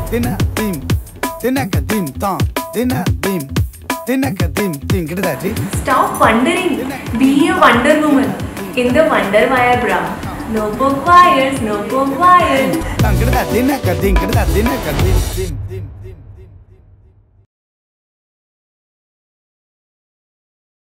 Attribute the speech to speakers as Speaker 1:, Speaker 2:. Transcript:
Speaker 1: dinner dim, dinner dim tom, dinner dim, dinner dim dim. Get that?
Speaker 2: Stop wondering. Be a Wonder Woman in the Wonder Wire bra. No poke wires, no poke wires.
Speaker 1: Get that? Dinner dim, get that? Dinner dim dim.